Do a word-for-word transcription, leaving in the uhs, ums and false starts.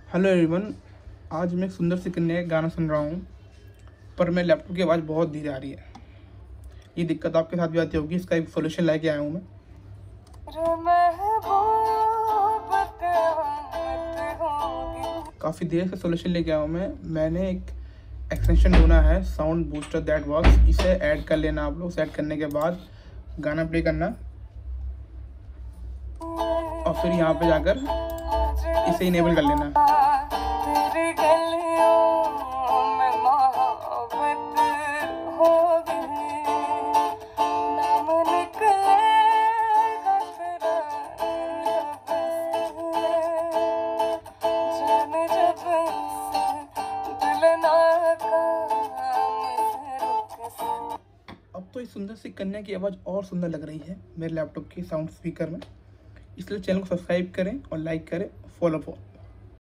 Hello everyone. आज मैं एक सुंदर सी कन्या का गाना सुन रहा हूँ, पर मेरे लैपटॉप की आवाज़ बहुत धीरे आ रही है। ये दिक्कत आपके साथ भी आती होगी, इसका एक सोल्यूशन लेके आया हूँ मैं। काफ़ी देर से सोल्यूशन लेके आया हूँ मैं। मैंने एक एक्सटेंशन ढूंढा है, साउंड बूस्टर दैट वर्क्स। इसे ऐड कर लेना आप लोग। इसे ऐड करने के बाद गाना प्ले करना और फिर यहाँ पे जाकर इसे इनेबल कर लेना। अब तो इस सुंदर सी कन्या की आवाज़ और सुंदर लग रही है मेरे लैपटॉप के साउंड स्पीकर में। इसलिए चैनल को सब्सक्राइब करें और लाइक करें, फॉलो फॉर।